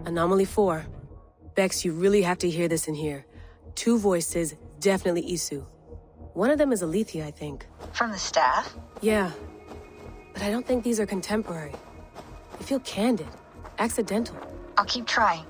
Anomaly 4. Bex, you really have to hear this in here. 2 voices, definitely Isu. One of them is Alethea, I think. From the staff? Yeah. But I don't think these are contemporary. They feel candid. Accidental. I'll keep trying.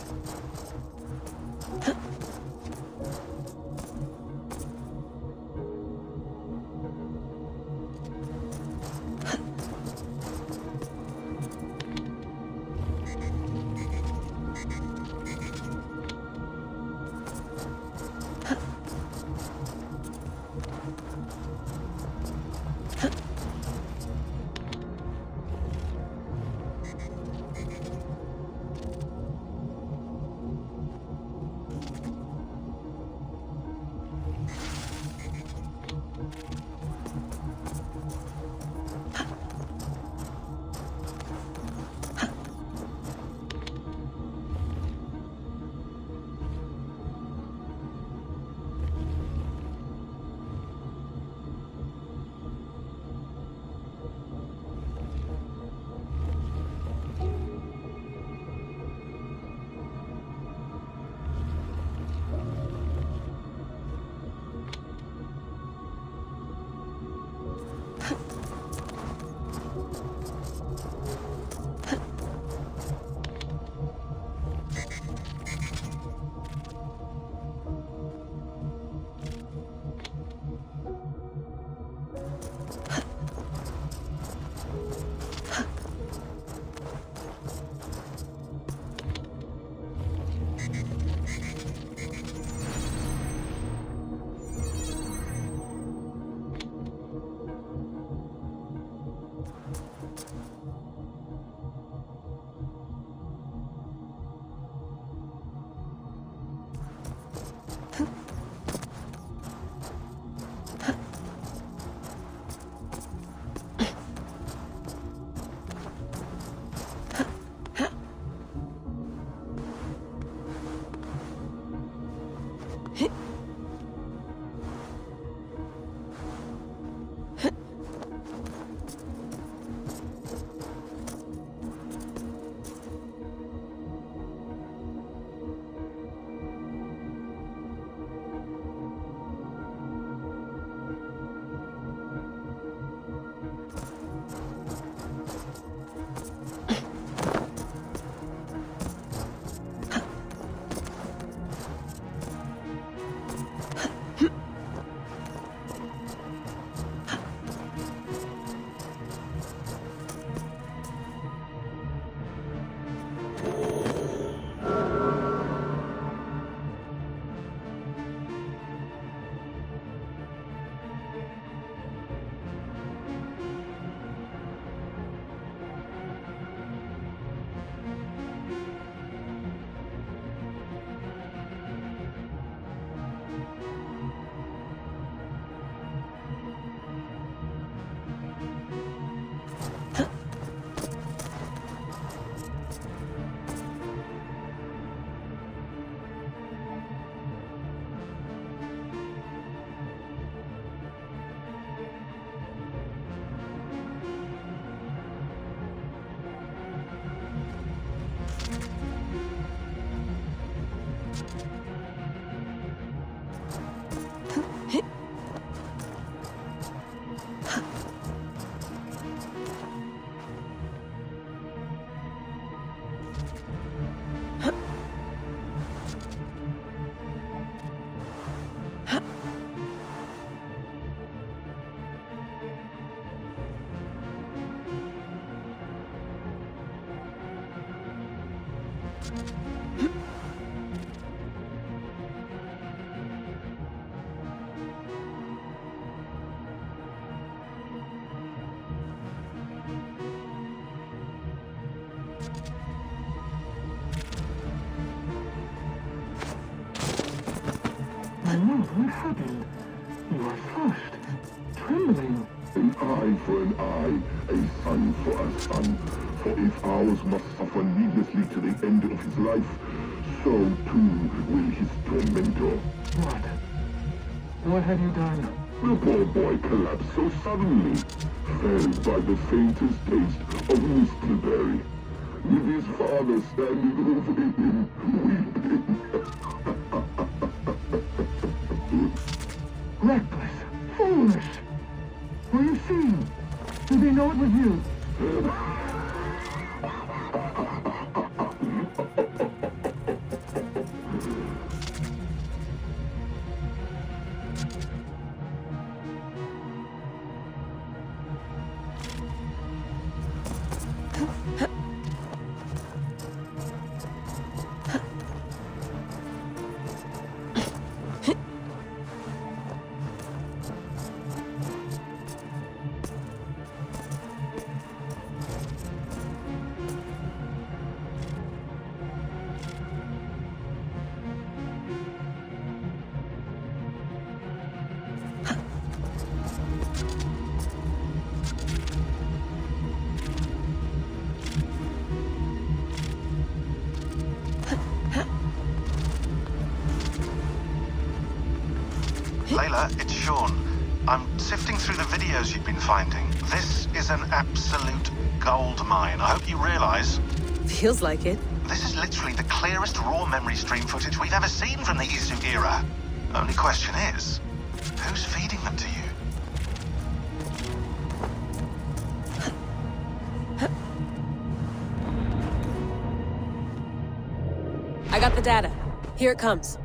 What happened? You are flushed, trembling. An eye for an eye, a son for a son. For if ours must suffer needlessly to the end of his life, so too will his tormentor. What? What have you done? The poor boy collapsed so suddenly, felled by the faintest taste of whistleberry, with his father standing over him, weeping. Reckless, foolish. Were you seen? Did they know it was you? Layla, it's Sean. I'm sifting through the videos you've been finding. This is an absolute gold mine. I hope you realize. Feels like it. This is literally the clearest raw memory stream footage we've ever seen from the Isu era. Only question is, who's feeding them to you? I got the data. Here it comes.